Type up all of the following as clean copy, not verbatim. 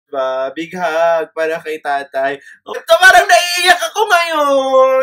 Diba? Big hug para kay tatay. Ito, parang naiiyak ako ngayon!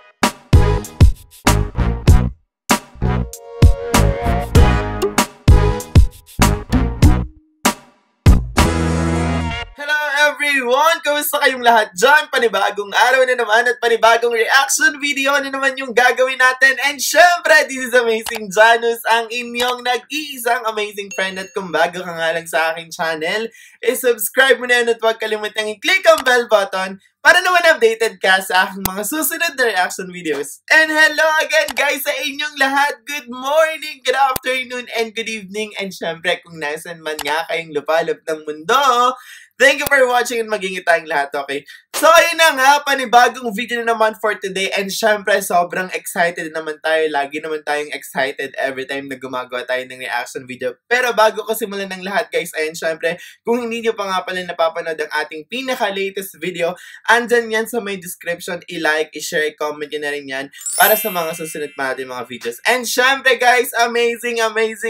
Everyone! Kamusta kayong lahat dyan? Panibagong araw na naman at panibagong reaction video na naman yung gagawin natin. And syempre, this is Amazing Janus, ang inyong nag-iisang amazing friend. At kung bago ka nga lang sa aking channel, subscribe mo na yun at huwag kalimutang i-click ang bell button para naman updated ka sa aking mga susunod na reaction videos. And hello again guys sa inyong lahat. Good morning, good afternoon, and good evening. And syempre, kung nasan man nga kayong lupalop ng mundo, thank you for watching and maging tayong lahat, okay? So, ayun na nga, panibagong video na naman for today. And syempre, sobrang excited naman tayo. Lagi naman tayong excited every time na gumagawa tayo ng reaction video. Pero bago ko simulan ng lahat, guys, ayun, syempre, kung hindi nyo pa nga pala napapanood ang ating pinaka-latest video, andyan yan sa may description. I-like, i-share, i-comment nyo na rin yan para sa mga susunod pa natin mga videos. And syempre, guys, amazing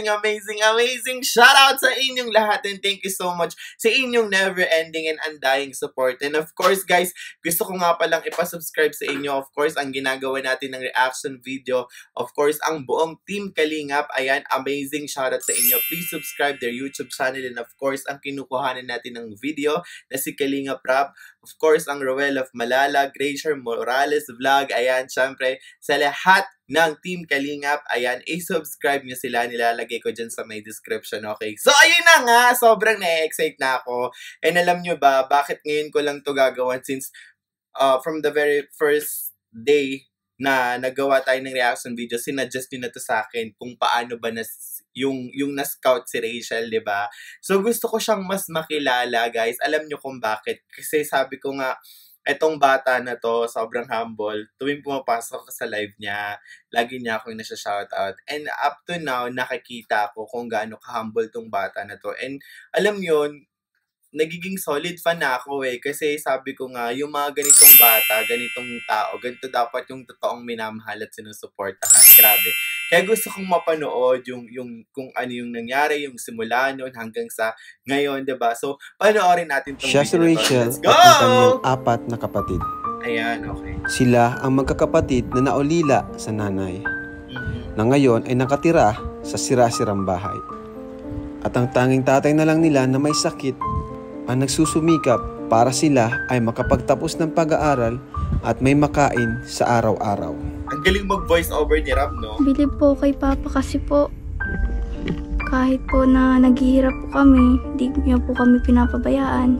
shoutout sa inyong lahat. And thank you so much sa inyong never-ending and undying support. And of course, guys, gusto ko nga palang ipasubscribe sa inyo. Of course, ang ginagawa natin ng reaction video, of course, ang buong Team Kalingap. Ayan, amazing shoutout sa inyo. Please subscribe their YouTube channel. And of course, ang kinukuhanan natin ng video na si Kalingap Rap. Of course, ang Roel of Malalag, Reychelle Morales Vlog. Ayan, syempre, sa lahat ng Team Kalingap, ayan, i-subscribe nyo sila. Nilalagay ko dyan sa may description, okay? So, ayun na nga, sobrang na-excite na ako. And alam nyo ba, bakit ngayon ko lang to gagawan since from the very first day na nagawa tayo ng reaction video, sinadjust nyo na to sa akin kung paano ba yung na-scout si Reychelle, di ba? So, gusto ko siyang mas makilala, guys. Alam nyo kung bakit. Kasi sabi ko nga, etong bata na to, sobrang humble. Tuwing pumapasok ko sa live niya, lagi niya akong nasa-shoutout. And up to now, nakikita ko kung gaano ka-humble tong bata na to. And alam yun, nagiging solid fan na ako eh. Kasi sabi ko nga, yung mga ganitong bata, ganitong tao, ganito dapat yung totoong minamahal at sinusuportahan. Grabe. Kaya gusto kong mapanood yung kung ano yung nangyari, yung simula nun hanggang sa ngayon, diba? So, panoorin natin itong siya si Reychelle at ang kanyang apat na kapatid. Ayan, okay. Sila ang magkakapatid na naulila sa nanay, na ngayon ay nakatira sa sira-sirang bahay. At ang tanging tatay na lang nila na may sakit ang nagsusumikap para sila ay makapagtapos ng pag-aaral at may makain sa araw-araw. Ang galing mag-voice over ni Ram, no? Bilib po kay Papa kasi po, kahit po na naghihirap po kami, di niya po kami pinapabayaan.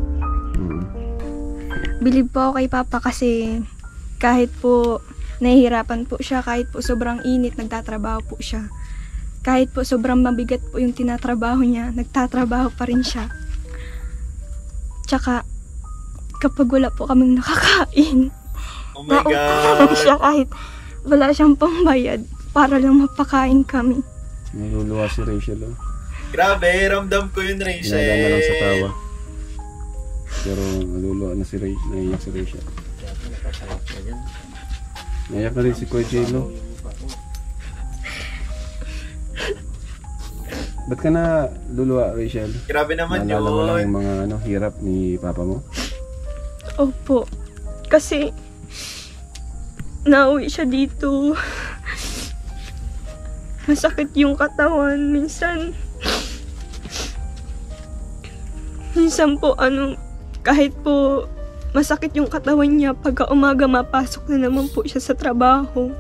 Bilib po kay Papa kasi kahit po nahihirapan po siya, kahit po sobrang init, nagtatrabaho po siya. Kahit po sobrang mabigat po yung tinatrabaho niya, nagtatrabaho pa rin siya. Tsaka, kapag wala po kaming nakakain, oh my God! Siya kahit wala siyang pambayad para lang mapakain kami. Naluluwa si Reychelle, oh. Grabe, ramdam ko yun, Reychelle. Nalaga na lang sa tawa. Pero naluluwa na si Reychelle. Naiyak si Reychelle. Naiyak na rin si Kuya Jello. Ba't ka na luluwa, Reychelle? Grabe naman yun. Naalala mo lang yung mga hirap ni Papa mo? Opo. Kasi nauwi siya dito. Masakit yung katawan. Minsan po kahit po masakit yung katawan niya, pagka umaga mapasok na naman po siya sa trabaho.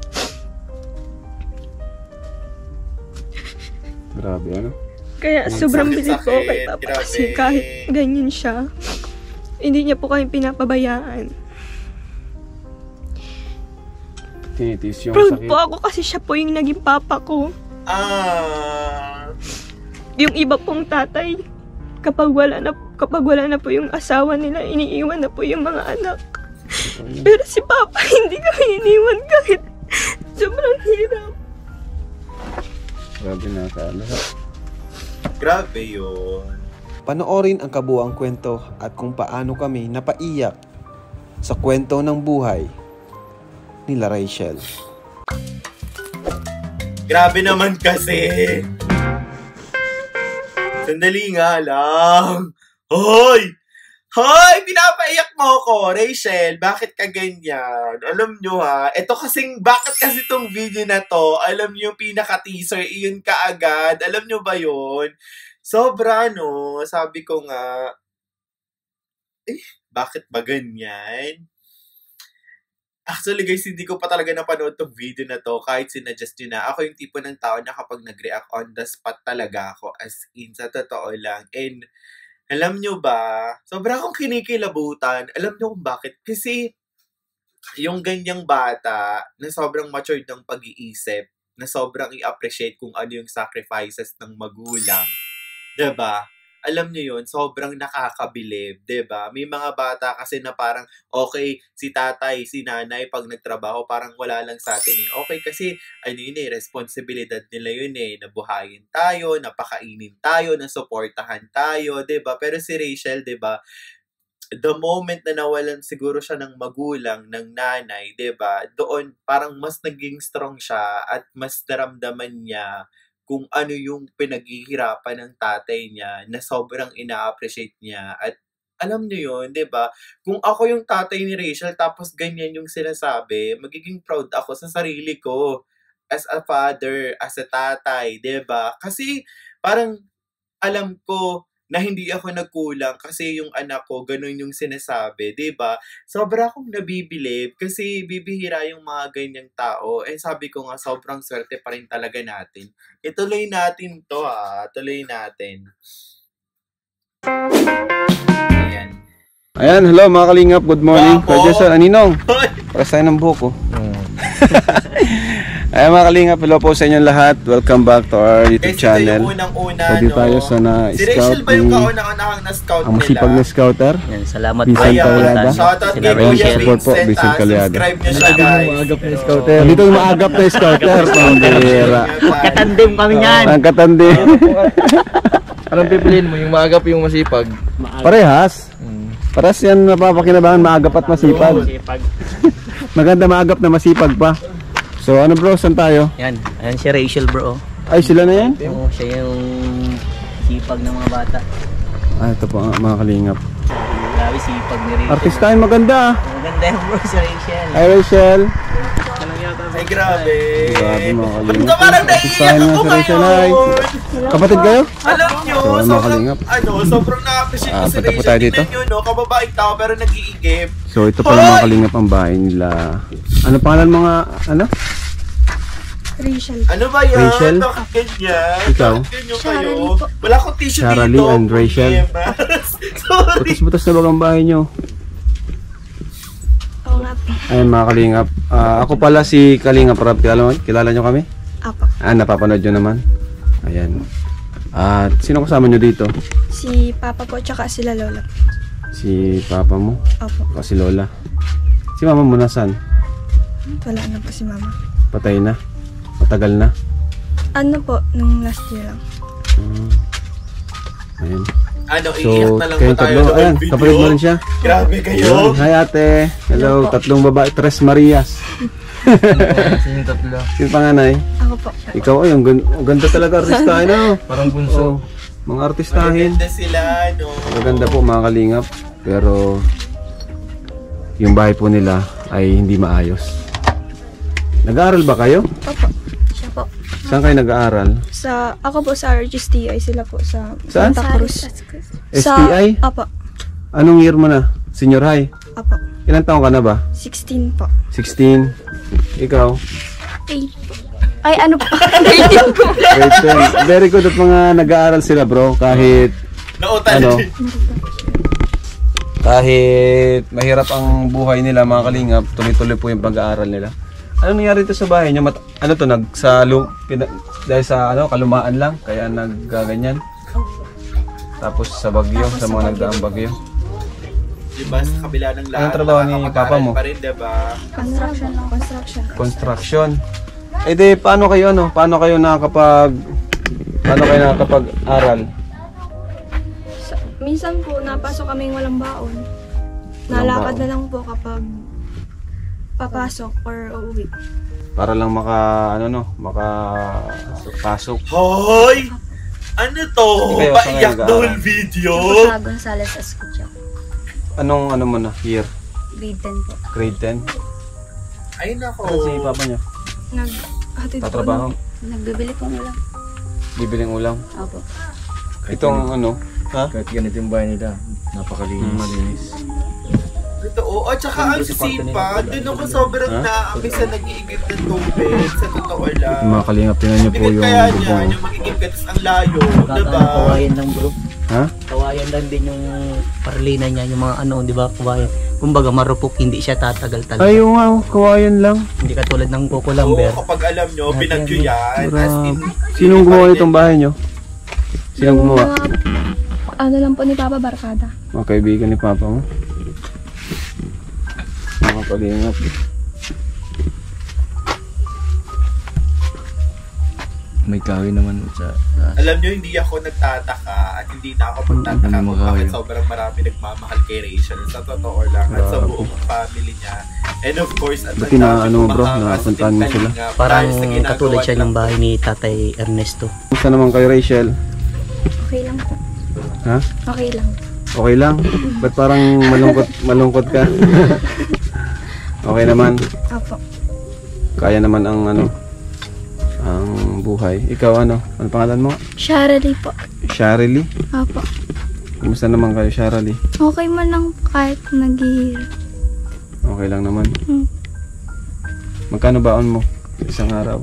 Grabe, ano? Kaya sobrang bilib po kay Papa kasi kahit ganyan siya, hindi niya po kami pinapabayaan. Tinitis yung Proud sakit. po ako kasi siya po yung naging papa ko. Yung iba pong tatay, kapag wala na po yung asawa nila, iniiwan na po yung mga anak. Pero si Papa, hindi kami iniwan kahit sobrang hirap. Grabe na kaalaha. Grabe yun. Panoorin ang kabuuang kwento at kung paano kami napaiyak sa kwento ng buhay nila Reychelle. Grabe naman kasi. Sandali nga lang. Hoy! Hoy! Pinapaiyak mo ko, Reychelle. Bakit ka ganyan? Alam nyo ha, ito kasing, bakit kasi tong video na to, alam nyo yung pinaka-teaser, iyon kaagad. Alam nyo ba yun? Sobra, no? Sabi ko nga, bakit ba ganyan? Actually guys, hindi ko pa talaga napanood tong video na to kahit sinadjust nyo na. Ako yung tipo ng tao na kapag nag-react on the spot talaga ako. As in, sa totoo lang. And alam nyo ba, sobra akong kinikilabutan. Alam nyo kung bakit? Kasi yung ganyang bata na sobrang matured ng pag-iisip, na sobrang i-appreciate kung ano yung sacrifices ng magulang. 'Di ba? Alam nyo yun, sobrang nakakabilib, 'di ba? May mga bata kasi na parang, okay, si tatay, si nanay, pag nagtrabaho, parang wala lang sa atin eh. Okay, kasi, ano yun eh, responsibilidad nila yun eh, nabuhayin tayo, napakainin tayo, nasuportahan tayo, 'di ba? Pero si Reychelle, 'di ba, the moment na nawalan siguro siya ng magulang, ng nanay, 'di ba? Doon parang mas naging strong siya at mas naramdaman niya kung ano yung pinaghihirapan ng tatay niya na sobrang ina-appreciate niya. At alam niyo yun, 'di ba? Kung ako yung tatay ni Reychelle tapos ganyan yung sinasabi, magiging proud ako sa sarili ko as a father, as a tatay, 'di ba? Kasi parang alam ko na hindi ako nagkulang kasi yung anak ko, ganun yung sinasabi, 'di ba? Sobra akong nabibilib kasi bibihira yung mga ganyang tao. Eh sabi ko nga, sobrang swerte pa rin talaga natin. Ituloy natin to ha, tuloy natin. Ayan. Ayan, hello mga kalingap, good morning. Bravo! Pwede sa Aninong, para tayo ng buhok ko. Ayan mga kalingap, hello po sa inyong lahat. Welcome back to our YouTube channel. Ito yung unang-una, Pwede tayo sa Si na-scout Reychelle ba yung ni kaunang-unahang na-scout ang masipag na scouter. Yan, salamat Vincent Ayan, Calyada. shoutout Sila kay Kuya Reychelle. Support po, Vincent Vincent, Calyada. subscribe nyo siya guys. Dito yung maagap na scouter, pambira. Katandem kami niyan. Ang katandi. Anong pipiliin mo? Yung maagap yung masipag? Parehas. Parehas yan napapakinabangan, maagap at masipag. Maganda maagap na masipag pa. So ano bro, saan tayo? Yan, ayan si Reychelle bro. Ay sila na yan? Oo, siya yung sipag ng mga bata. Ah, ito po mga kalingap. Grabe sipag ni Reychelle. Artistahin maganda. Maganda yung bro si Reychelle. Hi Reychelle. Ay, grabe. Grabe mga Ba't kalingap. ka parang naiiyak Artistahin ako nga si Reychelle. Hi. ngayon? Kapatid kayo? Alam nyo, So, mga sobrang, kalingap. sobrang na-appreciate ko si punta po Reychelle. tayo dito. Tingnan nyo, no? Kababaeng tao pero nag-iigib. So ito pala mga kalingap ang bahay nila. Ano pangalan mga ano? Rachel. Ano ba yan? Reychelle? Bakit ganyan? Ikaw? Bakit ganyan Shara kayo? Lee po. Wala akong tissue Shara dito. Lee and Reychelle. Sorry. Butas-butas na bagang bahay nyo. Oo nga po. Ayun mga kalingap. Ako pala si Kalingap Rap. Kilala nyo kami? Apo. Napapanood nyo naman. Ayan. At sino kasama nyo dito? Si Papa po tsaka sila Lola. Si Papa mo? Opo. O si Lola? Si Mama mo nasan? Wala na po si Mama. Patay na? Matagal na? Ano po, nung last year lang. Ayun. Ano, So, iiyak na lang po kayong tayo tatlo. sa Ayan, video. kapatid mo rin siya. Grabe kayo. Ayun. Hi ate. Hello, tatlong babae. Tres Marias. Sino yung tatlo? Sino panganay? Ako po. Ikaw ay, ang ganda talaga artistahin no? Parang bunso. Oh, mga artistahin. Maganda sila, no? Maganda po mga kalingap. Pero yung bahay po nila ay hindi maayos. Nag-aaral ba kayo? Opo. Siya po. Saan kayo nag-aaral? Ako po sa RGSTI, sila po sa Saan? Santa Cruz. STI? Opo. Anong year mo na? Senior high? Opo. Ilang taon ka na ba? 16 po. 16. Ikaw? 8 po. Ay, ano po? Grade 10. Very good at mga nag-aaral sila bro. Kahit Nautan. ano, kahit mahirap ang buhay nila mga kalingap, tuloy-tuloy po yung pag-aaral nila. Ano nangyari ito sa bahay niyo? Ano to, dahil sa ano, kalumaan lang, kaya naggaganyan. Tapos sa bagyo, sa mga nagdaang bagyo. Diba, sa kabila ng lahat. Anong trabaho ni Papa mo? Pa rin, diba? Construction. Construction. Construction. Eh di, paano kayo nakakapag-aral? Minsan po, napasok kaming walang baon. Nalakad na lang po kapag papasok or uuwi. Para lang makapasok. Hoy! Ano to? Kayo, saan Paiyak kayo the whole nag-aaral? video? Sa Gonzales Escucha. Anong ano mo na? Year? Grade 10 po. Grade 10? Ay, nako. Ano si papa niyo? Naghatid po. Tatrabaho? Nagbibili po ulam. Bibiling ulam? Opo. Itong ano? Ha? Kahit ganito yung bahay nila, napakalinis. Malinis. Totoo. At saka ang sisipa, dun ako sobrang naaamis sa nag-iigib ng tubig. Sa totoo lang. Mga kalingap, tingnan niyo po yung Kaya niya, bubong. yung mag-igib ka, tapos ang layo. Diba? Kawayan lang bro. Ha? Kawayan lang din yung parlina niya, yung mga ano, di ba, kawayan. Kumbaga marupok, hindi siya tatagal talaga. Ay, yung nga, kawayan lang. Hindi katulad ng Oo, kukulamber. kapag alam nyo, binagyo yan. As in, Sinong gumawa itong bahay nyo? Sinong gumawa? Ano lang po ni Papa, barkada. Mga kaibigan ni papa mo? Mga kalingap. May kahoy naman sa alam nyo, hindi ako nagtataka at hindi na ako magtataka Ano kung bakit kayo? sobrang marami nagmamahal kay Reychelle. Sa totoo lang, at sa Grabe. buong family niya. And of course, at Buti na, ano, bro, napuntahan mo sila. Parang katulad siya ng bahay ni Tatay Ernesto. Kumusta naman kay Reychelle? Okay lang po. Ha? Okay lang. Okay lang? Ba't parang malungkot ka? Okay naman? Opo. Kaya naman ang ano, ang buhay. Ikaw ano? Ano pangalan mo? Sharaly po. Sharily? Opo. Kumusta naman kayo, Sharily? Okay man lang kahit naghihirap. Okay lang naman. Hmm. Magkano baon mo? Isang araw?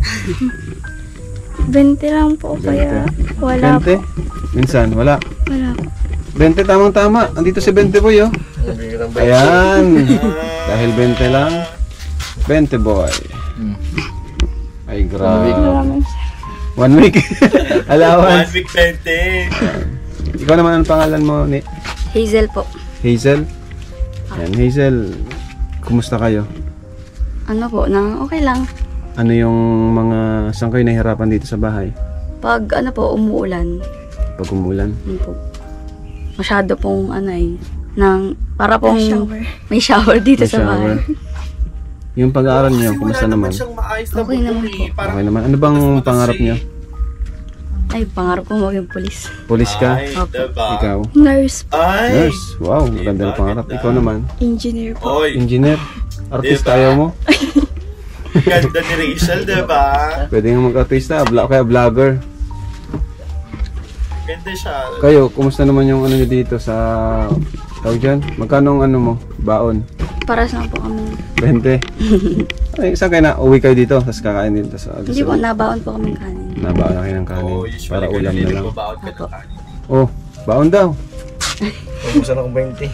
20 lang po, kaya wala 20? Minsan, wala. Wala po. 20 tamang-tama. Andito si 20 boy, oh. Ayan. Dahil 20 lang. 20 boy. Ay, grabe. Maraming 1 week. Allowance. 1 week 20. Ikaw naman, ang pangalan mo? Ni Hazel po. Hazel? Ayan, Hazel. Kumusta kayo? Ano po, okay lang. Ano yung mga... Saan kayo nahihirapan dito sa bahay? Pag ano po, umuulan. Pag umulan? Ano po. Masyado pong para pong may shower dito May sa bahay. Yung pag-aaral niyo, Kasi kumusta wala naman? siyang maayos na Okay naman buhay. po. Parang Okay naman. Ano bang mas pangarap niyo? Ay, pangarap ko maging pulis. Pulis ka? Ay, diba? Ikaw? Nurse. Ay! Nurse. Wow, maganda na pangarap. Ikaw naman? Engineer po. Oy, Engineer? Artista Diba? ayaw mo? ganda ni Reychelle, diba? Pwede nga mag-artista, kaya vlogger. Ganda siya. Kayo, kumusta naman yung ano nyo dito sa... Tawag dyan? Magkano ang ano mo? Baon? Para saan po kami? 20? Ay, saan kayo na? Uwi kayo dito, tapos kakain din. Tapos, Hindi po, nabaon po kami kanin. Nabaon na kayo ng kanin. Oh, usually Para ulam na lang. baon ka ng kanin. Oh, baon daw. Kumusta na kung 20?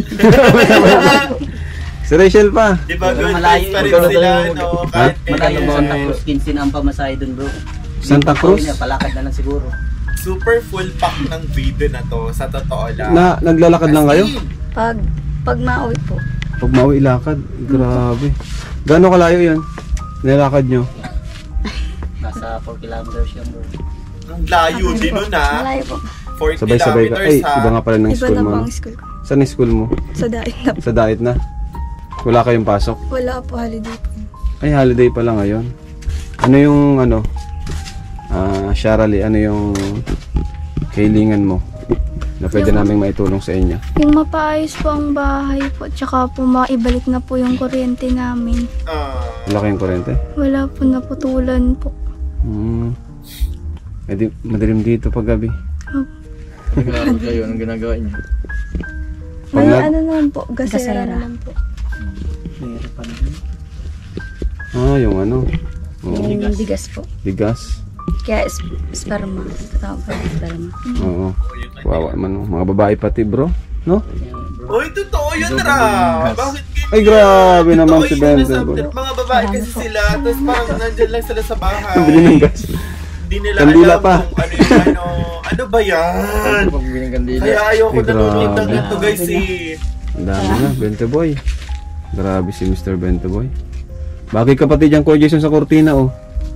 Si Reychelle pa. Di ba good Malayo vibes pa rin yung sila, no? Kahit Malayo kailan. sa Santa Cruz, 15 na ang pamasahe dun bro. Santa Cruz? Niya, palakad na lang siguro. Super full pack ng video na to, sa totoo lang. Naglalakad lang kayo? As in, Pag mauwi po. Pag mauwi lakad, grabe. Gano'ng kalayo yun? Nilakad nyo? Nasa 4 kilometers yan bro. ang layo din nun ha. Malayo po. 4 Sabay-sabay ka. Ay, kilometers ha. iba nga pala ng Iba school na mo. po ano? ang school ko. Saan yung school mo? Sa dait na po. Sa diet na? Wala kayong pasok? Wala po, holiday po. Ay, holiday pa lang ngayon. Ano yung ano? Sharally, ano yung kailangan mo na pwede naming maitulong sa inyo? Yung mapaayos po ang bahay po, tsaka po maibalik na po yung kuryente namin. Wala kayong kurente? Wala po, naputulan po. Eh di, madilim dito pag gabi. Nag-aaral kayo, anong ginagawa niyo? Pag May nag- ano naman po, gasera naman po. yung ano? Oo, Yung bigas po. bigas. Kaya sperma. Tawag po yung sperma. Oo. Wawa man. Mga babae pati bro. No? Uy, totoo yun, Ra. Bakit ganyan? Ay, grabe naman Totoo si yun, Bente, nasa- bro. Mga babae kasi sila, tapos parang nandyan lang sila sa bahay. Bili ng gas. Hindi nila Kandila alam pa. kung ano yung ano. Ano ba yan? Pagbili ng kandila. Kaya ayoko Ay, nanonood ng grabe. ito, guys, eh. Ang dami na, Bente Boy. Grabe si Mr. Bente Boy. Bakit kapatid yung Kuya Jason sa kortina, oh?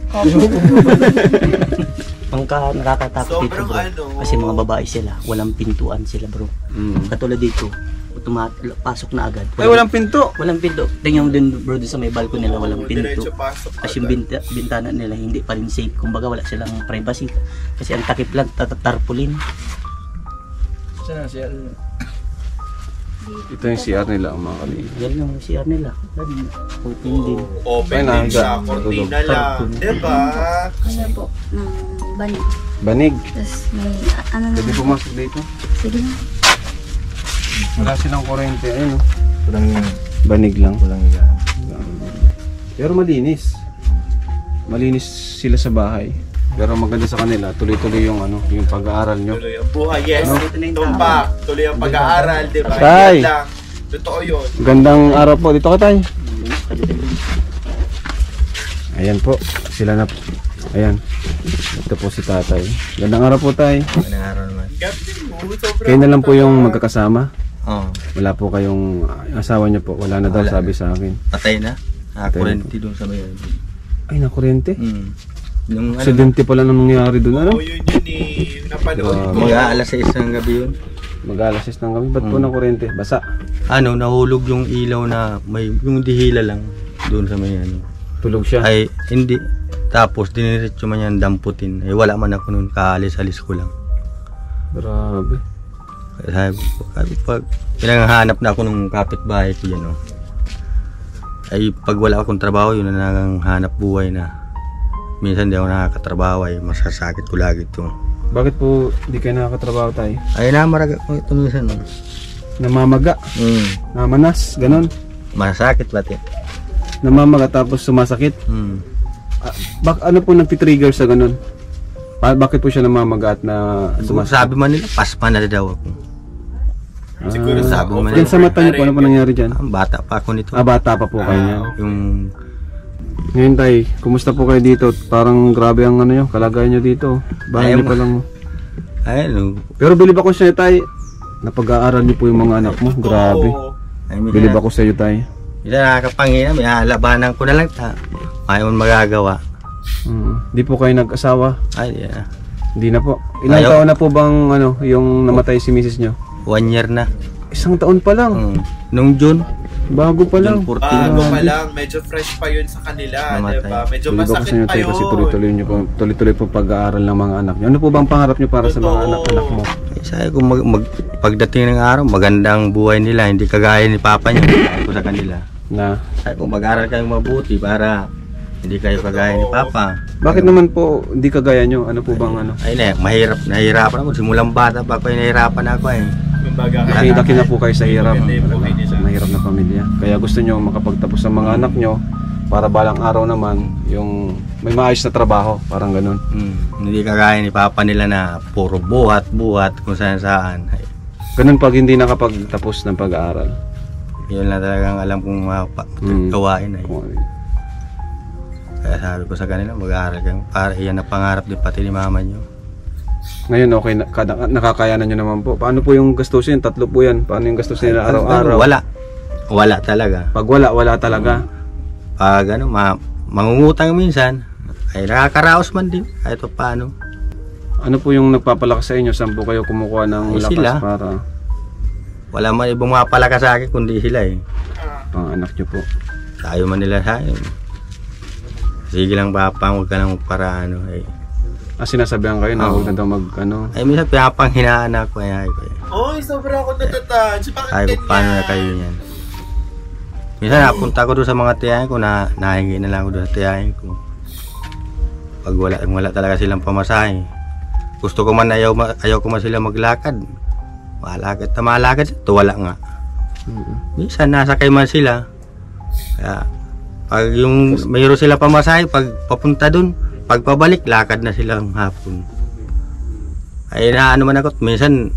Pangka nakakatakot dito Sobrang bro. ano. Kasi mga babae sila, walang pintuan sila bro. Katulad dito, pasok na agad. Ay, walang pinto. Walang pinto. Tingnan mo din bro, doon sa may balcony nila walang pinto. Diretso pasok Kasi yung bintana nila hindi pa rin safe. Kumbaga wala silang privacy. Kasi ang takip lang, tarpaulin. Saan na siya? Ito yung CR nila, mga kalingap. Yan yung CR nila. Open din. Open Ay, din siya, nahangga. cortina lang. Diba? Kasi po, banig. Banig. Tapos may, ano na. Pwede pumasok dito. Sige na. Wala silang kurente. Ayun, no? Walang Banig lang. yan. Pero malinis. Malinis sila sa bahay. Pero maganda sa kanila, tuloy-tuloy yung ano, yung pag-aaral nyo. Tuloy ang buhay, yes. Ano? Tumpak, tuloy ang pag-aaral, diba? Tay! Yan lang. Totoo yun. Gandang araw po. Dito ka tayo. Ayan po. Sila na po. Ayan. Ito po si tatay. Gandang araw po tay. Anong araw naman? Gabi mo, sobrang Kayo na lang po yung magkakasama. Oo. Wala po kayong asawa niyo po. Wala na daw Wala sabi na. sa akin. Patay na. Patay Kurente doon sa mayon. Ay, nakuryente. Yung Aksidente pala nang nangyari doon. Ano? Oo, yun eh. Napanood ko. mag-aalas sa isang gabi yun. Mag-alas 6 ng gabi. Ba't po nakuryente? Basa. Nahulog yung ilaw na may yung dihila lang doon sa may ano. Tulog siya. Ay, hindi. Tapos diniretso man yan damputin. Ay, wala man ako noon. Kaalis-alis ko lang. Grabe. Sabi pag pinanghahanap na ako ng kapitbahay ko yan, oh. Ay, pag wala akong trabaho, yun na nanghanap buhay na. Minsan di ako nakakatrabaho, ay masasakit ko lagi ito. Bakit po di kayo nakakatrabaho tayo? Ay, namaraga ko ito minsan, oh. Namamaga. Namanas. Ganon. Masakit pati. Namamaga tapos sumasakit. Ano po nagtitrigger sa ganon? Bakit po siya namamaga at na sumasakit? Sabi man nila, paspa na daw ako. Siguro sabi mo Yan sa mata niyo po, ano po nangyari dyan? Bata pa ako nito. Bata pa po kayo niyan. Yung Ngayon tay, kumusta po kayo dito? Parang grabe ang ano nyo, kalagayan nyo dito. Bahay Ayaw nyo pa lang. ay, Pero bilib ako sa iyo tay, napag-aaral nyo po yung mga anak mo. Grabe. Bilib ako sa iyo tay. Hindi nakakapangina, may labanan ko na lang ta. Ayaw mo magagawa. Di po kayo nag-asawa? Ay, yeah. Hindi na po. Ilang Ayaw. taon na po bang ano, yung namatay si misis nyo? 1 year na. 1 taon pa lang. Nung June, Bago pa lang. June 14. Bago pa lang, medyo fresh pa yun sa kanila, Namatay. diba? Medyo Bilib ako sa masakit inyo pa tay yun. kasi tuloy-tuloy po pag-aaral ng mga anak nyo. Ano po bang pangarap nyo para sa mga Totoo. anak mo? ay, sabi ko, pagdating ng araw, magandang buhay nila, hindi kagaya ni Papa niya. Sabi ko sa kanila. Na, Sabi ko, mag-aral kayong mabuti para hindi kayo kagaya ni Papa. bakit naman po hindi kagaya nyo? Ano po bang ano? Ay, nahihirapan ako. Simulang bata pa ako, nahihirapan ako eh. Kumbaga, Laki na po kayo sa hirap. Maganda yung buhay niya sa- Mahirap na pamilya. Kaya gusto nyo makapagtapos sa mga anak nyo para balang araw naman yung may maayos na trabaho. Parang ganun. Hindi kagaya ni Papa nila na puro buhat kung saan saan. Ay, Ganun pag hindi nakapagtapos ng pag-aaral. yun lang talagang alam kong gawain ay. Kung ano yun. Kaya sabi ko sa kanila, mag-aaral kayo. Para iyan ang pangarap din pati ni mama nyo. Ngayon okay, nakakayanan nyo naman po. Paano po yung gastusin? 3 po yan. Paano yung gastusin nila araw-araw? Wala talaga. Pag wala talaga. Pag mangungutang minsan, ay nakakaraos man din. Kahit pa paano. Ano po yung nagpapalakas sa inyo? Saan po kayo kumukuha ng Ay, lakas sila. para Wala man ibang mapalakas sa akin kundi sila eh. pang anak nyo po? Tayo man nila sa akin. Sige lang Papa, huwag ka lang para ano eh. Sinasabihan kayo na huwag na daw mag ano. Ay minsan pinapanghinaan ako eh. Oy, sobra ako natatouch. Bakit Sabi ko, paano na kayo yan? Minsan napunta ko doon sa mga tiyahin ko na nahingi na lang ako doon sa tiyahin ko. Pag wala talaga silang pamasahe. Gusto ko man ayaw ko man sila maglakad. Malakad ito wala nga. Minsan nasakay man sila. Kaya pag yung mayroon sila pamasahe, pag papunta doon, pag pabalik, lakad na silang hapon. Ay naano man ako, minsan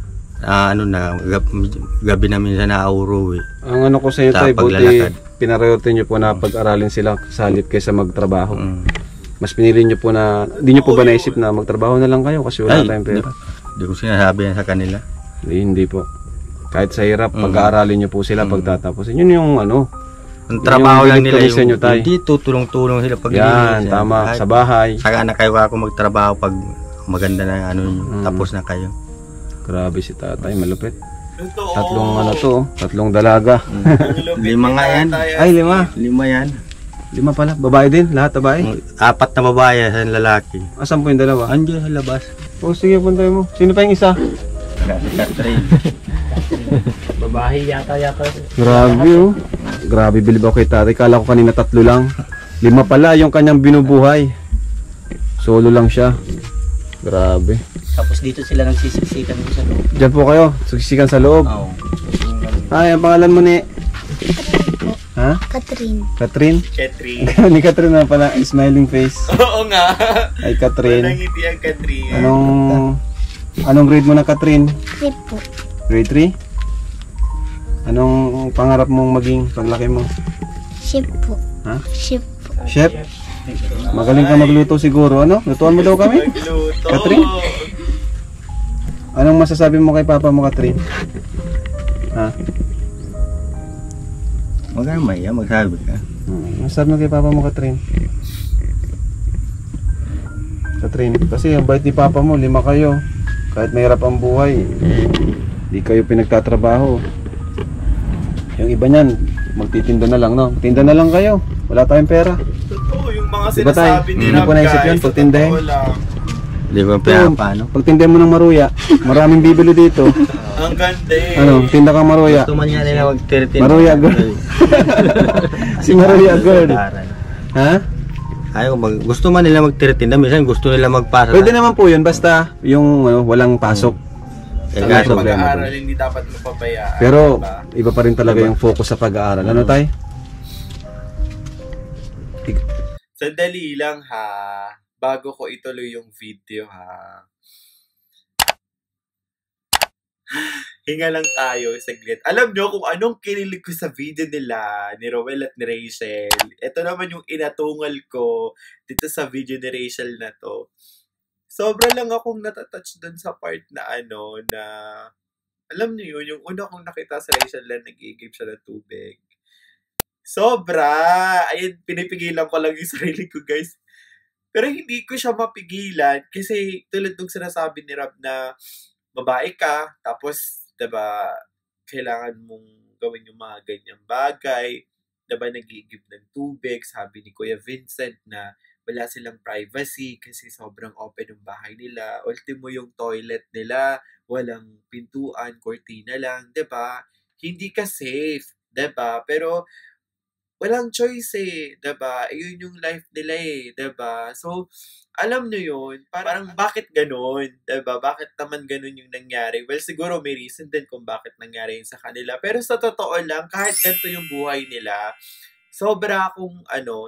gabi na minsan na-auro eh. Ang ano ko sa inyo Sa tay, buti paglalakad. pinapriority nyo po na pag-aralin sila sa halip kaysa magtrabaho. Mas pinili nyo po na, di nyo po ba naisip na magtrabaho na lang kayo kasi wala tayong pera? Hindi ko sinasabi yan sa kanila. Hindi po. Kahit sa hirap, pag-aaralin nyo po sila pagtatapusin. Yun yung ano. Ang trabaho lang nila sa inyo, tay. yung dito, tulong-tulong sila pag Yan, tama. Sa bahay. Saka na kayo ako magtrabaho pag maganda na ano yun, tapos na kayo. Grabe si tatay, malupit. Totoo. 3 dalaga. 5 nga yan. Ay, 5. 5 yan. 5 pala. Babae din? Lahat babae? 4 na babae sa lalaki. Asan po yung 2? Andiyan sa labas. Oh, sige, puntay mo. Sino pa yung isa? Babae yata. Grabe oh. Grabe, bilib ako kay tatay. Kala ko kanina 3 lang. 5 pala yung kanyang binubuhay. Solo lang siya. Grabe. Tapos dito sila nagsisiksikan dito sa loob. Diyan po kayo, suksikan sa loob. Oo. Ay, ang pangalan mo ni? Ha? Catherine. Catherine? Catherine. Ni Catherine na pala, smiling face. Oo nga. Ay, Catherine. Walang ngiti ang Catherine. Anong grade mo na, Catherine? Trip po. Grade 3? Anong pangarap mong maging paglaki mo? Chef po. Ha? Chef po. Chef? Magaling ka magluto siguro, ano? Lutuan mo daw kami? Magluto. Catherine? Anong masasabi mo kay papa mo, Catherine? Ha? Magkamay yan, magsabi ka. Masasabi mo kay papa mo, Catherine? Catherine, kasi ang bait ni papa mo, 5 kayo. Kahit mahirap ang buhay, di kayo pinagtatrabaho. Yung iba niyan, magtitinda na lang, no? Tinda na lang kayo. Wala tayong pera. Totoo, yung mga Diba tayo? sinasabi ni Hindi Rob, ko naisip guys. yun, pagtindahin. Totoo lang. Hindi ko pera paano. Pag tinda mo ng maruya, maraming bibili dito. Ang ganda eh. Ano, tinda kang maruya. Gusto man nga nila mag-13. Maruya girl. Si Maruya girl. Ha? Ayaw, gusto man nila mag-13 na, minsan gusto nila magpasa. Pwede naman po yun, basta yung walang pasok. Kaya Sa problema pag-aaral, dun. hindi dapat mapabayaan. Pero diba? iba pa rin talaga yung focus sa pag-aaral. Ano tay? Sandali lang ha. Bago ko ituloy yung video ha. Hinga lang tayo saglit. Alam nyo kung anong kinilig ko sa video nila ni Roel at ni Reychelle. Ito naman yung inatungal ko dito sa video ni Reychelle na to. Sobra lang akong natatouch dun sa part na na alam niyo yun, yung una kong nakita sa Reychelle na nag-iigib siya ng tubig. Sobra! Ayun, pinipigilan ko lang yung sarili ko, guys. Pero hindi ko siya mapigilan kasi tulad nung sinasabi ni Rob na babae ka, tapos, diba, kailangan mong gawin yung mga ganyang bagay. Diba, nag-iigib ng tubig. Sabi ni Kuya Vincent na wala silang privacy kasi sobrang open yung bahay nila. Ultimo yung toilet nila, walang pintuan, kortina lang, 'di ba? Hindi ka safe, 'di ba? Pero walang choice eh, 'di ba? Yun yung life nila eh, 'di ba? So, alam niyo yun, parang bakit ganun, 'di ba? Bakit naman ganun yung nangyari? Well, siguro may reason din kung bakit nangyari yun sa kanila. Pero sa totoo lang, kahit ganito yung buhay nila, sobra akong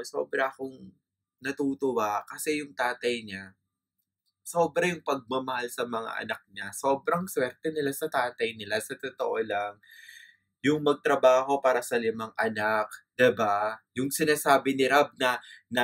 natutuwa kasi yung tatay niya, sobra yung pagmamahal sa mga anak niya. Sobrang swerte nila sa tatay nila. Sa totoo lang, yung magtrabaho para sa 5 anak, 'di ba? Yung sinasabi ni Rob na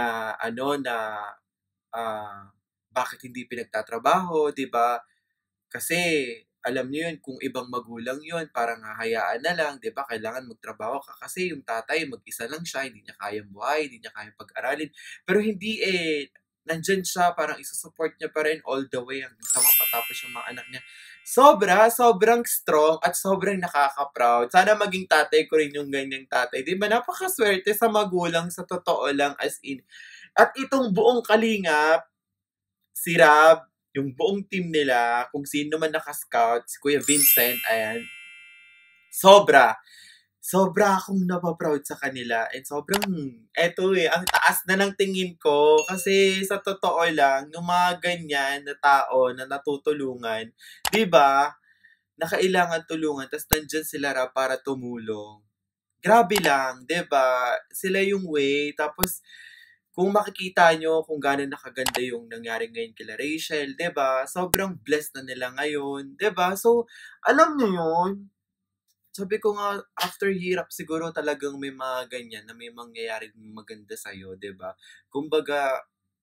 bakit hindi pinagtatrabaho, 'di ba? Kasi alam niyo yun, kung ibang magulang yun, parang hahayaan na lang, 'di ba? Kailangan magtrabaho ka kasi yung tatay mag-isa lang siya, hindi niya kayang buhay, hindi niya kayang pag-aralin. Pero hindi nandyan siya, parang isusupport niya pa rin all the way hanggang sa mapatapos yung mga anak niya. Sobrang strong at sobrang nakaka-proud. Sana maging tatay ko rin yung ganyang tatay. 'Di ba? Napakaswerte sa magulang sa totoo lang, as in. At itong buong kalingap, si Rob, yung buong team nila, kung sino man naka-scout, si Kuya Vincent, ayan, sobra akong napaproud sa kanila. And sobrang, ang taas na ng tingin ko. Kasi sa totoo lang, yung mga ganyan na tao na natutulungan, di ba, na kailangan tulungan, tapos nandyan sila para tumulong. Grabe lang, di ba? Sila yung way, tapos, kung makikita nyo kung gano'n nakaganda yung nangyari ngayon kila Reychelle, 'di ba? Sobrang blessed na nila ngayon, 'di ba? So, alam niyo yun. Sabi ko nga, after hirap siguro talagang may mga ganyan na may mangyayari maganda sa'yo, 'di ba? Kumbaga,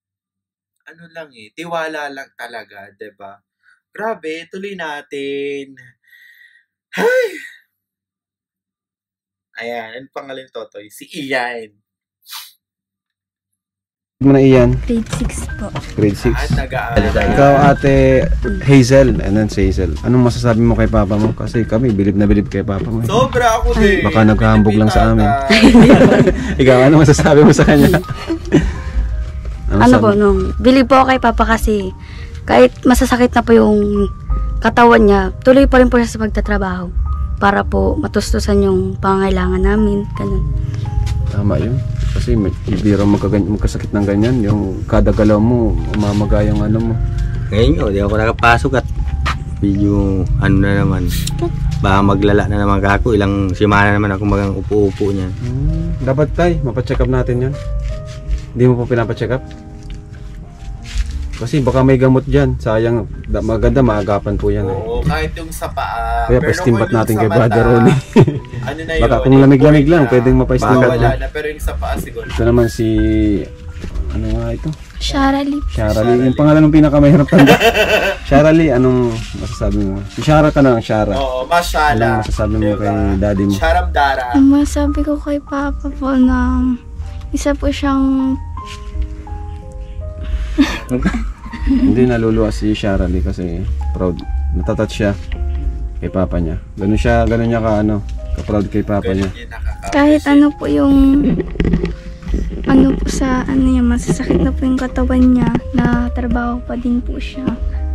tiwala lang talaga, 'di ba? Grabe, tuloy natin. Hay! Ayan, ano pangalan Totoy? Si Ian. Mo na iyan. Grade 6 po. Grade 6. Nag-aaral. Ikaw ate Hazel, and then si Hazel. Anong masasabi mo kay papa mo? Kasi kami bilib na bilib kay papa mo. Sobra ako din. Baka naghahambog lang sa amin. Ikaw, ano masasabi mo sa kanya? Ano po, bilib po ako kay Papa kasi kahit masasakit na po yung katawan niya, tuloy pa rin po siya sa pagtatrabaho. para po matustusan yung pangangailangan namin. Ganun. Tama yun. Kasi may biro magkasakit ng ganyan. Yung kada galaw mo, umamaga yung ano mo. Ngayon, di ako nakapasok at medyo ano na naman. Baka maglala na naman ako. Ilang simana naman ako magang upo-upo niya. Dapat tay, mapacheck up natin yan. Hindi mo po pinapacheck up? Kasi baka may gamot dyan. Sayang, maganda maagapan po yan. Oo, kahit yung sa paa. Kaya Pero pa-steambat kung yung natin sa kay mata, Brother Ronnie. Ano na yun? Baka kung lamig-lamig lang, pwedeng Baka mapa-steambat wala na. na, pero yung sa paa siguro. Ito naman si... Ano nga ito? Shara Shara Lee. Yung pangalan ng pinakamahirap tanda. Shara Lee, anong masasabi mo? Si Shara ka na lang, Shara. Oo, masyala. Anong masasabi mo kay daddy mo? Sharam Dara. Ang masabi ko kay Papa po na isa po siyang Hindi naluluwa si Shara Lee kasi proud. Natatouch siya kay Papa niya. Ganun niya ka ano, ka-proud kay Papa niya. kahit ano po yung ano po sa ano niya, masasakit na po yung katawan niya, na trabaho pa din po siya.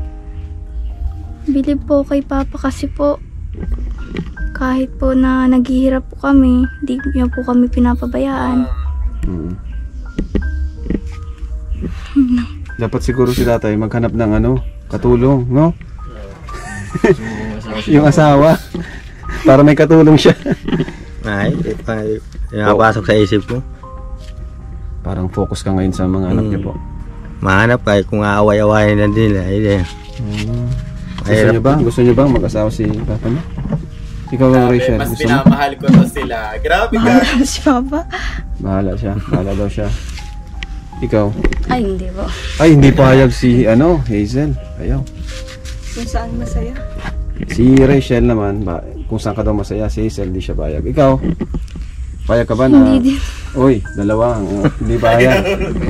Bilib po kay Papa kasi po kahit po na naghihirap po kami, di niya po kami pinapabayaan. Dapat siguro si tatay maghanap ng ano, katulong, no? Yung asawa. Para may katulong siya. Ay, napasok sa isip ko. Parang focus ka ngayon sa mga anak niyo po. Mahanap kahit kung aaway-awayin na din. Gusto niyo ba mag-asawa si Papa niyo? Ikaw, Reychelle, Mas gusto mo? pinamahal ko to sila. Grabe ka. Si Papa. Bahala siya. Bahala daw siya. Ikaw? Ay, hindi po. Ay, hindi payag si Hazel. Ayaw. Kung saan masaya. Si Reychelle naman, kung saan ka daw masaya, si Hazel, di siya payag. Ikaw? Payag ka ba na? Hindi din. Uy, dalawa. Hindi payag.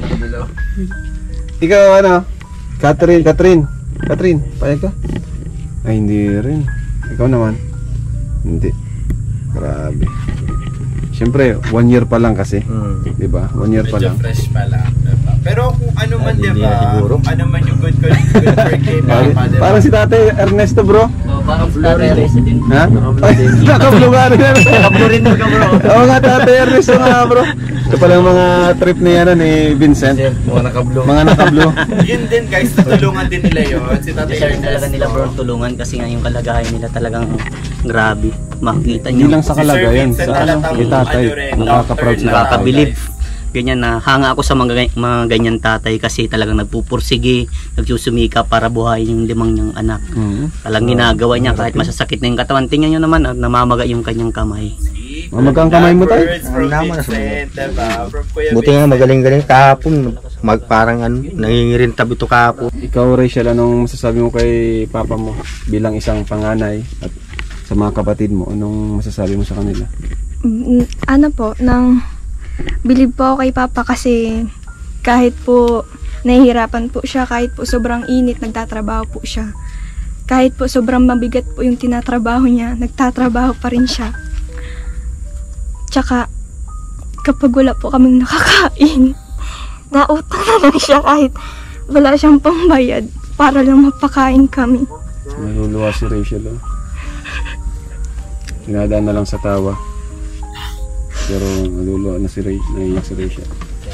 Ikaw, Catherine, payag ka? Ay, hindi rin. Ikaw naman? Hindi. Grabe. Siyempre, 1 year pa lang kasi. Di ba? 1 year pa Medyo lang. fresh pa lang. Diba? Pero kung ano man, Hindi diba? na siguro. Kung ano man yung good birthday, Papa, diba? Parang si Tate Ernesto, bro. Parang sa din. Ha? Ay, nakablo nga rin. Nakablo rin ka, bro. Oo nga, Tate Ernesto nga, bro. Ito pala yung mga trip ni, ni Vincent. Mga nakablo. Mga nakablo. Yun din guys, natulungan din nila yun. Si Tatay Deserve talaga Ernesto. nila, bro, tulungan kasi nga yung kalagayan nila talagang grabe. Makita Hindi nyo. lang sa kalagayan. Si Sir Sa Vincent ano, halatang kay tatay. ano rin, Nakaka-proud doctor sila. na. Nakakabilib. Ganyan na hanga ako sa mga ganyan tatay kasi talagang nagpupursige, nagsusumika para buhayin yung 5 niyang anak. Talang ginagawa niya kahit masasakit na yung katawan. Tingnan niyo naman, namamaga yung kanyang kamay. Mamagang kamay mo, tay? Words from Vincent, diba? From Kuya Buti nga Vincent. magaling-galing kahapon. Parang nangingirintab ito kahapon. Ikaw, Reychelle, anong masasabi mo kay papa mo bilang isang panganay at sa mga kapatid mo? Anong masasabi mo sa kanila? Ano po, bilib po ako kay Papa kasi kahit po nahihirapan po siya, kahit po sobrang init, nagtatrabaho po siya. Kahit po sobrang mabigat po yung tinatrabaho niya, nagtatrabaho pa rin siya. Tsaka, kapag wala po kaming nakakain, nautang na lang siya kahit wala siyang pambayad para lang mapakain kami. Naluluwa si Reychelle, oh. Dinadaan na lang sa tawa. Pero naluluwa na naiyak si Reychelle.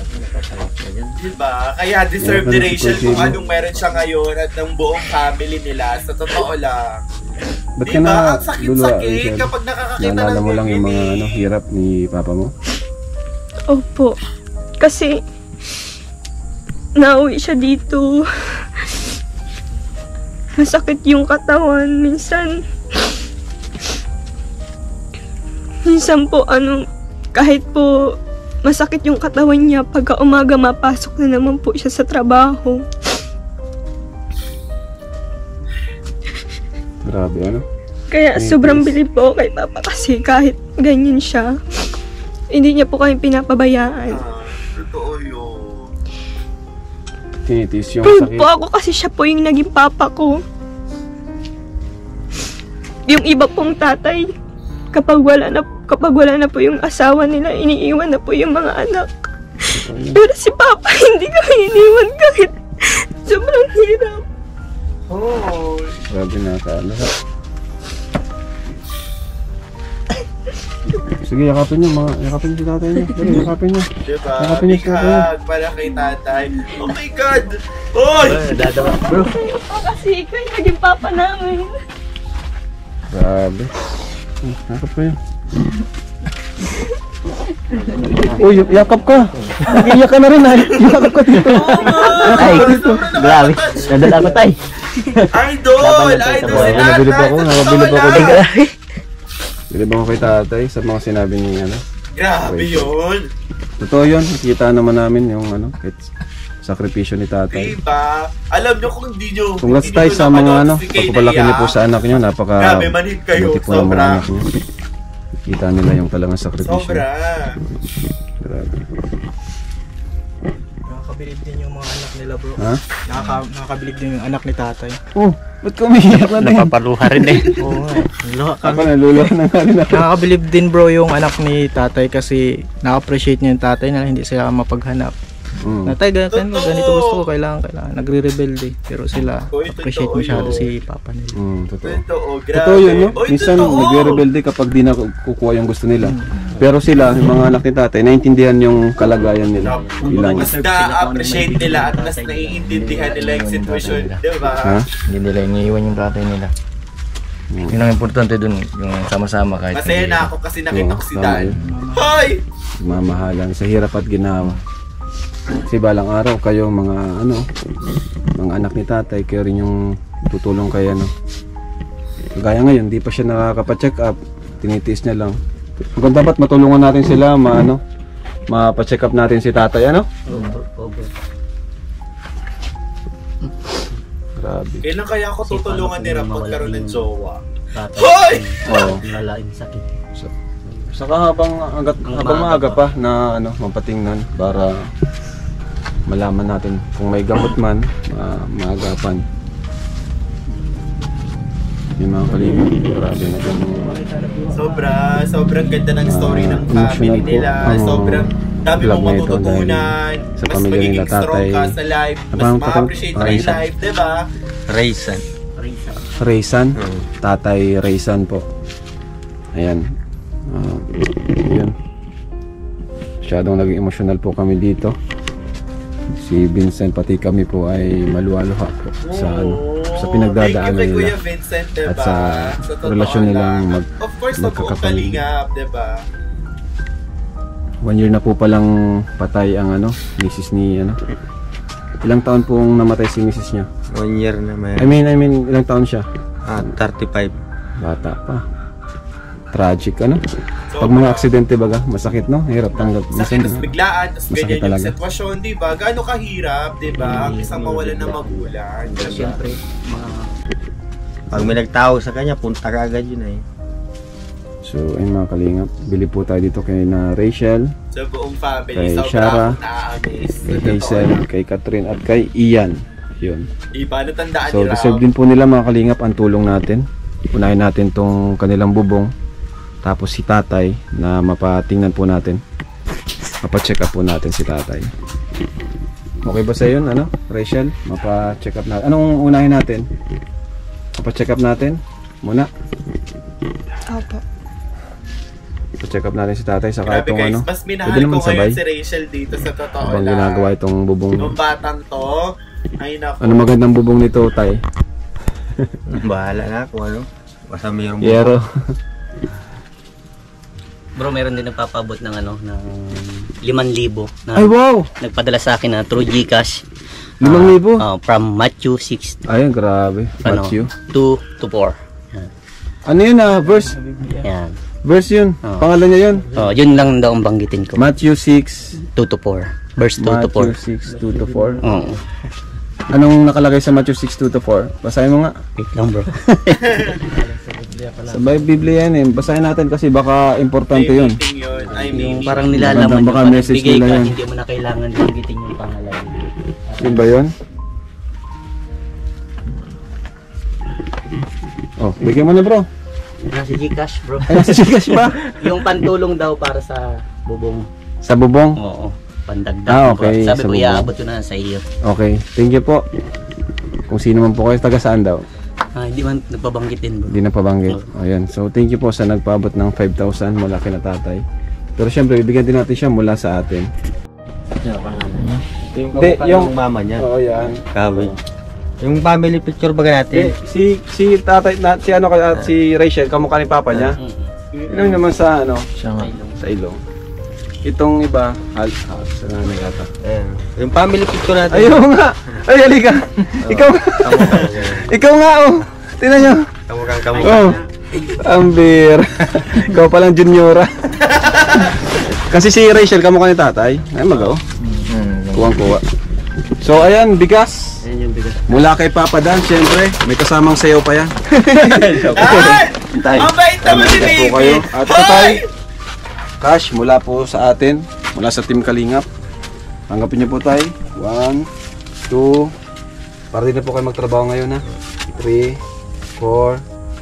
Diba? Kaya deserve ni Rachel kung anong meron siya ngayon at ng buong family nila. Sa totoo lang. Ba't ka Diba? na Ang luluwa, sakit-sakit Reychelle? kapag nakakakita Naalala ng mo lang yung mga bibili. hirap ni papa mo? Opo. Kasi, nauwi siya dito. Masakit yung katawan. Minsan po, kahit po masakit yung katawan niya, pagka umaga mapasok na naman po siya sa trabaho. Grabe, ano? Kaya sobrang bilib po kay Papa kasi kahit ganyan siya, hindi niya po kami pinapabayaan. Totoo yun. Tinitis yung Proud sakit. po ako kasi siya po yung naging papa ko. Yung iba pong tatay, kapag wala na po yung asawa nila, iniiwan na po yung mga anak. Pero si Papa, hindi kami iniwan kahit sobrang hirap. Oh. Grabe na ka. Sige, yakapin niyo mga, yakapin niyo si tatay niyo. Dali, yakapin niyo. Diba? Yakapin niyo si Big tatay niyo. hug para kay tatay. Oh my God! Oy! Dadawa, bro. Kasi ikaw yung naging papa namin. Grabe. Yakap kayo. Uy, yakap ka. Nag-iyak ka na rin ay. Yakap ka dito. Ay, grabe. Nadala ko tay. Idol! Idol si Nabilib ako, nabilib ako. Wala. Bilib ako kay tatay sa mga sinabi niya, ano. Grabe yun. Totoo yun, nakita naman namin yung ano, sakripisyo ni tatay. Diba? Alam nyo kung hindi nyo... Congrats hindi tayo nyo sa mga ano, si Kay pagpapalaki niyo po Naya. sa anak niyo, napaka Grabe, manhid kayo. buti po ng mga Sobra. anak niyo. Kita nila yung talagang sakripisyo. Sobra. Grabe. Nakakabilib din yung mga anak nila, bro. Ha? Nakakabilib din yung anak ni tatay. Oh, ba't kumiyak na din? Napapaluha rin eh. Oo nga. Luha Ako kami. naluluha na nga rin ako. Nakakabilib din, bro, yung anak ni tatay kasi na-appreciate niya yung tatay na hindi sila mapaghanap. Natay, ganito gusto ko, kailangan. Nagre-rebelde. Pero sila, Uy, appreciate totoo masyado yun. si papa nila. Totoo. Totoo, grabe. Totoo yun, no? Uy, Minsan totoo. nagre-rebelde kapag di na kukuha yung gusto nila. Pero sila, yung mga anak ni tatay, naiintindihan yung kalagayan nila. Ilang. Mas na-appreciate nila at mas naiintindihan nila yung sitwasyon. Diba? Ha? Hindi nila iniiwan yung tatay nila. Yun ang importante dun, yung sama-sama kahit Masaya na ako kasi nakita ko si Oo, Dan. tama Hoy! Mamahalan sa hirap at ginawa. Kasi balang araw kayo mga ano, mga anak ni tatay, kayo rin yung tutulong kay ano. Gaya ngayon, di pa siya nakakapa-check up, tinitiis niya lang. Kung dapat matulungan natin sila, mapa-check up natin si tatay, ano? Grabe. Kailan kaya ako tutulungan ni Rap magkaroon ng jowa? Tatay. Hoy! Oo. Lalaing sakit. Saka habang maaga pa na ano, mapatingnan para malaman natin kung may gamot man, maagapan. Yung mga kalibang, grabe na yung Sobrang ganda ng story ng family emotional po nila. ang Sobrang dami vlog mong na ito matututunan. sa Mas pamilya magiging nila, tatay. strong ka sa life. Mas Abang ma-appreciate mo yung Reychelle. life, diba? Raysan. Reysan, tatay Reysan po. Ayan. Yun. Masyadong naging emotional po kami dito. Si Vincent pati kami po ay maluwaluha po sa ano, sa pinagdadaanan Thank you kay nila. Kuya Vincent, diba? At sa totoo relasyon nilang lang. Of course, sa buong magkakapamilya. kalingap, diba? 1 year na po palang patay ang ano, misis ni ano. Ilang taon pong namatay si misis niya? 1 year na may... I mean, ilang taon siya? 35. Bata pa. Tragic ano? Pag mga aksidente baga, masakit no? Hirap tanggap. Sakit, tapos biglaan, tapos Masakit ganyan yung talaga. sitwasyon, diba? Gaano kahirap, diba? Ang isang mawalan ng magulang, diba? Siyempre, mga Pag may nagtawag sa kanya, punta ka agad yun eh. So, ayun mga kalingap, bili po tayo dito kay na Reychelle, Sa buong family, Kay sobrang Shara, akong na-amaze. kay Hazel, kay Catherine at kay Ian. Yun. Iba, natandaan So, ni deserve Rao. din po nila mga kalingap ang tulong natin. Unahin natin tong kanilang bubong. Tapos si tatay na mapatingnan po natin. Mapa-check up po natin si tatay. Okay ba sa yun, ano? Reychelle, mapa-check up natin. Anong unahin natin? Mapa-check up natin? Muna. Opo. Pa-check up natin si tatay saka Grabe itong guys, ano. mas minahal Pwede ko naman ngayon sabay. si Reychelle dito sa totoo Habang lang. ginagawa itong bubong. Yung batang to, ay naku. Ano magandang bubong nito, tay? Bahala na kung ano. Basta mayroong Yero. bro, meron din nagpapabot ng ano, ng 5,000 na Ay, wow! nagpadala sa akin na through GCash. 5,000? From Matthew 6 Ayun, grabe. ano, Matthew. 2 to 4. Yan. Ano yun verse? Yan. Verse yun. Oo. Pangalan niya yun. Yun lang daw ang banggitin ko. Matthew 6. 2 to 4. Verse 2 to 4. Matthew 6, 2 to 4. Oo. Anong nakalagay sa Matthew 6, 2 to 4? Basahin mo nga. Wait lang bro. Sa Biblia yan eh. Basahin natin kasi baka importante yun. Meeting yun. Ay, Yung maybe. parang nilalaman Baka yung message panagbigay nila ka, yan. hindi mo na kailangan banggitin yung pangalan. Yun ba yun? Oh, bigyan mo na bro. Nasa GCash bro. Ay, nasa Gcash ba? Yung pantulong daw para sa bubong. Sa bubong? Oo. Pandagdag. Ah, okay, Sabi sa ko, bubong. iaabot ko na sa iyo. Okay, thank you po. Kung sino man po kayo, taga saan daw? Hindi man nagpabanggit din bro. Hindi na pabanggit. Ayan. So thank you po sa nagpaabot ng 5,000 mula kina tatay. Pero syempre bibigyan din natin siya mula sa atin. Yung mama niya. Oo, yan. Kabi. Yung family picture baga natin. Si tatay na si ano kaya si Reychelle kamukha ni papa niya. Yun naman sa ano, sa ilong. Itong iba, sa nanay yata. Yung family picture natin. Ayun nga. Ay, halika. Ikaw nga oh. Tingnan niyo. Kamukha. Oh. Ambir. Ikaw pa lang juniora. Kasi si Reychelle kamukha ni tatay. Ay magaw. Kuwang-kuwa. So ayan, bigas. Ayan yung bigas. Mula kay Papa Dan, syempre, may kasamang sayaw pa yan. Ay! Ang bait naman si Ayan po baby! kayo. At ito tayo, cash mula po sa atin, mula sa Team Kalingap. Tanggapin niyo po tayo. 1, 2, para din na po kayo magtrabaho ngayon ha. 3, 4,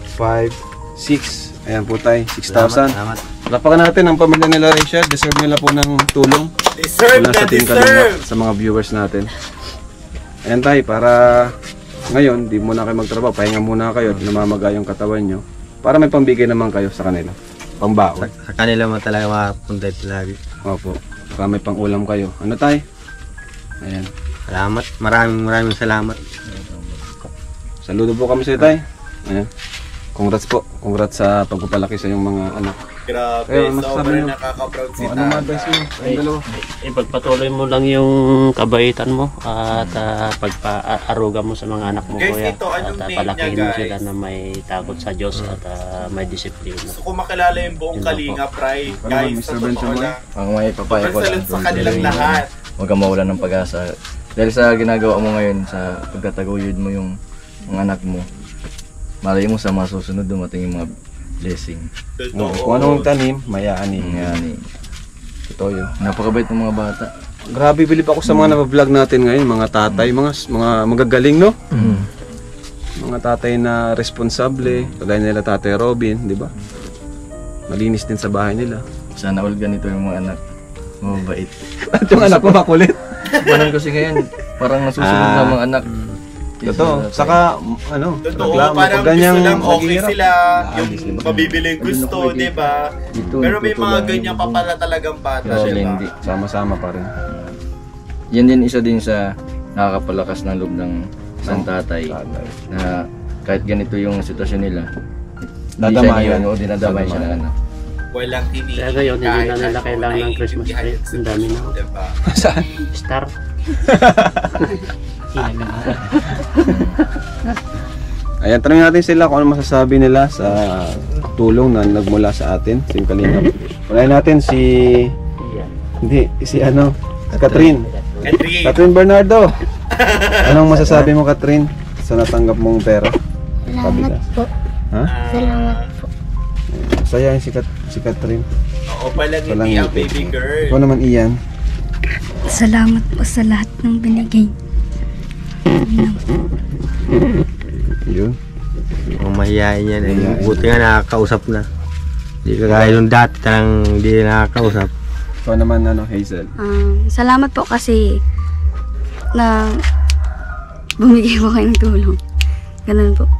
5, 6. Ayan po tayo, 6,000. Lapakan natin ang pamilya nila Reychelle. Deserve nila po ng tulong. Deserve Mula sa na Team Kalingap, sa mga viewers natin. Ayan tayo, para ngayon, di muna kayo magtrabaho. Pahinga muna kayo at namamaga yung katawan nyo. Para may pambigay naman kayo sa kanila. Pambaon. Sa kanila mo talaga makapunta ito lagi. Opo. Baka may pang-ulam kayo. Ano tayo? Ayan. Salamat. Maraming salamat. Saludo po kami sa tayo. Ayan. Congrats po. Congrats sa pagpapalaki sa iyong mga anak. Grabe, Ayun, masasabi sobrang nyo. nakaka-proud si Ano ma-advise mo? Ayun dalawa. Ipagpatuloy mo lang yung kabaitan mo at pagpaaruga mo sa mga anak mo Guys, kuya. ito, anong At name palakihin niya, mo guys? sila na may takot sa Diyos at may disiplina. Gusto ko makilala yung buong Yun lang Kalinga, Pray. Ano, Guys, Mr. sa totoo Benjamin? lang. Ang may papaya ko Sobrang lang. salud sa kanilang lahat. Huwag kang mawalan ng pag-asa. Dahil sa ginagawa mo ngayon, sa pagkataguyod mo yung mga anak mo, malay mo sa mga susunod dumating yung mga blessing. No, kung anong tanim, mayaanin. Yan eh. Totoo yun. Napakabait ng mga bata. Grabe, bilib ako sa mga nabablog natin ngayon, mga tatay, mga magagaling, no? Mga tatay na responsable, kagaya nila Tatay Robin, di ba? Malinis din sa bahay nila. Sana all ganito yung mga anak. Mabait. At yung anak ko makulit. Panon kasi ngayon, parang nasusunod na mga anak. Totoo. Saka, ano, Totoo, reklamo. parang Pag ganyang gusto lang okay naghihirap, sila, yung mabibili gusto, di ba? Pero may mga ganyan pa pala talagang bata, Pero di sila ba? hindi. sama-sama pa rin. Yan din isa din sa nakakapalakas ng loob ng isang tatay. Na kahit ganito yung sitwasyon nila, hindi siya Dadamayan. niyo, dinadamay siya ng anak. Walang hinihingi. Kaya ngayon, hindi kahit na nila ano, kailangan ng Christmas naiintindihan tree. yung Ang dami na. sitwasyon, di ba? Saan? Star. Ayan, tanongin natin sila kung ano masasabi nila sa tulong na nagmula sa atin, Team Kalingap. Unahin natin si... Hindi, si ano? Catherine. Catherine Bernardo. Anong masasabi mo, Catherine, sa natanggap mong pera? Salamat po. Ha? Salamat po. Saya si Catherine. Oo, palang Walang hindi ang ngiti. baby girl. Ikaw naman, Ian. Salamat po sa lahat ng binigay. Yun. Ang mahihayin yan. Mahihayin. Buti nga nakakausap na. Hindi kagaya nung dati talagang hindi nakakausap. Ikaw naman, ano, Hazel. Salamat po kasi na bumigay po kayo ng tulong. Ganun po.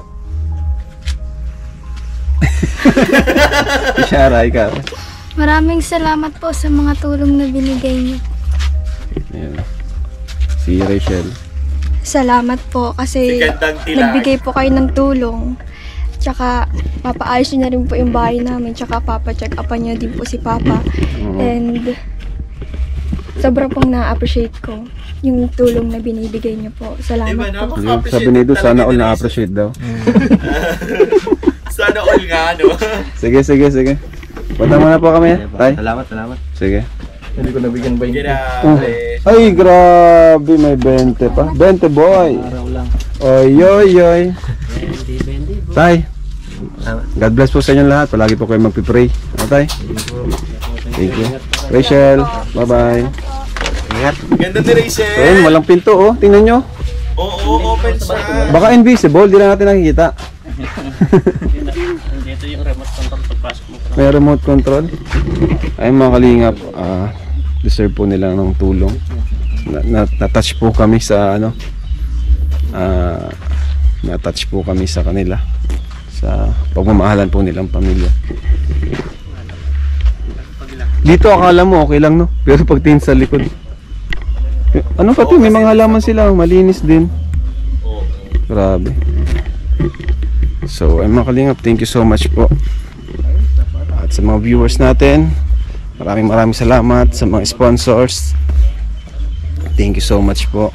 Ishara, ikaw. Maraming salamat po sa mga tulong na binigay niyo. Ayan. Si Reychelle. Salamat po Si kasi Gandang Tilag. nagbigay po kayo ng tulong. Tsaka papaayos niyo na rin po yung bahay namin. Tsaka papacheck upan niyo din po si Papa. And sobrang pong na-appreciate ko yung tulong na binibigay niyo po. Salamat Diba, po. napaka-appreciate Sabi ni Edu, sana talaga all nila na-appreciate daw. Sana all nga, no? Sige. Punta muna po kami, tay. Salamat. Sige. Hindi ko nabigyan ba yung Grabe. Ay, grabe, may 20 pa. 20 boy. Oy. Tay, God bless po sa inyo lahat. Palagi po kayo magpipray. Ano, tay? Thank you. Reychelle, bye-bye. Ingat. Ganda ni Reychelle. Ayun, walang pinto, oh. Tingnan nyo. Oo, open siya. Baka invisible, di na natin nakikita. Dito yung remote control pagpasok mo. May remote control. Ay, mga kalingap, deserve po nila ng tulong. Na-touch po kami sa ano, na-touch po kami sa kanila sa pagmamahalan po nilang pamilya. Dito akala mo okay lang, no? Pero pagtingin sa likod, ano pa to? May mga halaman sila, malinis din. Grabe. So ay mga kalingap, thank you so much po. At sa mga viewers natin, maraming salamat. Sa mga sponsors, thank you so much po.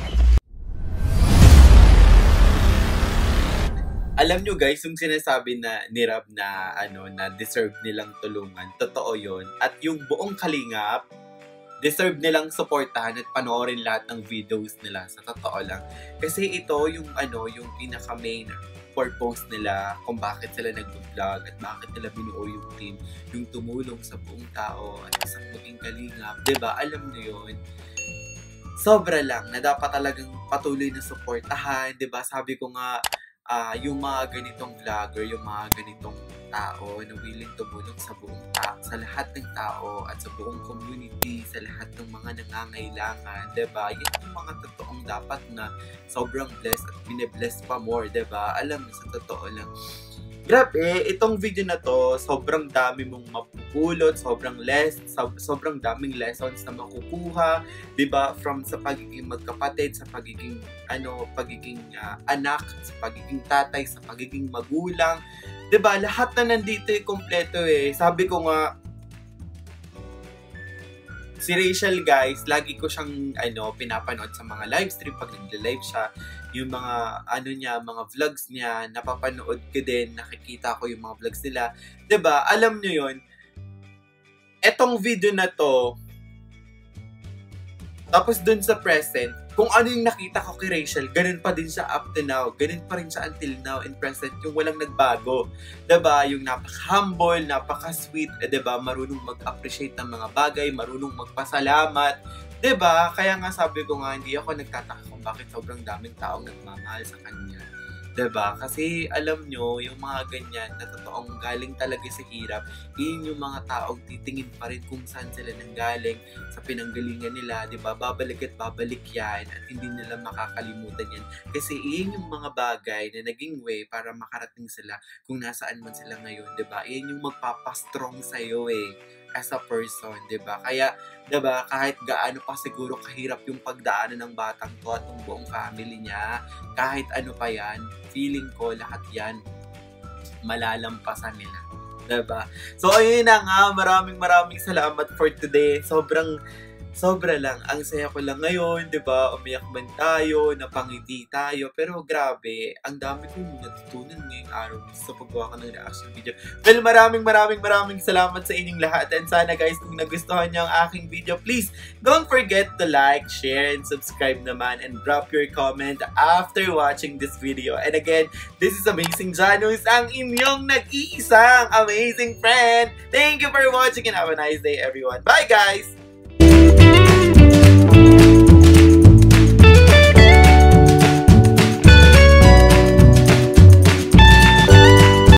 Alam nyo guys, yung sinasabi na ni Rob na na deserve nilang tulungan, totoo yun. At yung buong kalingap, deserve nilang suportahan at panoorin lahat ng videos nila, sa totoo lang. Kasi ito yung yung pinaka main purpose nila kung bakit sila nag-vlog at bakit nila binuo yung team, yung tumulong sa buong tao at isang maging kalingap, 'di ba? Alam niyo yun. Sobra lang na dapat talagang patuloy na suportahan, 'di ba? Sabi ko nga, yung mga ganitong vlogger, yung mga ganitong tao na willing tumulong sa sa lahat ng tao at sa buong community, sa lahat ng mga nangangailangan, 'di ba? Yan yung mga totoong dapat na sobrang blessed at bine-bless pa more, 'di ba? Alam mo, sa totoo lang. Grabe, itong video na to, sobrang dami mong mapupulot, sobrang daming lessons na makukuha, 'di ba? From sa pagiging magkapatid, sa pagiging pagiging anak, sa pagiging tatay, sa pagiging magulang, 'di ba? Lahat na nandito ay kompleto eh. Sabi ko nga, si Reychelle guys, lagi ko siyang pinapanood sa mga live stream pag nagla-live siya. Yung mga mga vlogs niya, napapanood ko din, nakikita ko yung mga vlogs nila. 'Di ba? Alam niyo 'yon. Etong video na to, tapos dun sa present, kung ano yung nakita ko kay Reychelle, ganun pa din siya up to now. Ganun pa rin siya until now in present, yung walang nagbago. 'Di ba? Yung napaka-humble, napaka-sweet, 'di ba? Marunong mag-appreciate ng mga bagay, marunong magpasalamat. 'Di ba? Kaya nga sabi ko nga, hindi ako nagtataka kung bakit sobrang daming taong nagmamahal sa kanya. 'Di ba? Kasi alam nyo, yung mga ganyan na totoong galing talaga sa hirap, yun yung mga taong titingin pa rin kung saan sila nanggaling, sa pinanggalingan nila, 'di ba? Babalik at babalik yan at hindi nila makakalimutan yan. Kasi yun yung mga bagay na naging way para makarating sila kung nasaan man sila ngayon, 'di ba? Yan yung magpapastrong sa'yo as a person, 'di ba? Kaya 'di ba, kahit gaano pa siguro kahirap yung pagdaanan ng batang to at ng buong family niya, kahit ano pa yan, feeling ko lahat yan malalampasan nila, 'di ba? So ayun na nga, maraming salamat for today. Sobra lang, ang saya ko lang ngayon, 'di ba? Umiyak man tayo, napangiti tayo, pero grabe, ang dami kong natutunan ngayong araw sa paggawa ko ng reaction video. Well, maraming salamat sa inyong lahat, and sana guys, kung nagustuhan niyo ang aking video, please don't forget to like, share, and subscribe naman, and drop your comment after watching this video. And again, this is Amazing Janus, ang inyong nag-iisang amazing friend. Thank you for watching and have a nice day, everyone. Bye guys!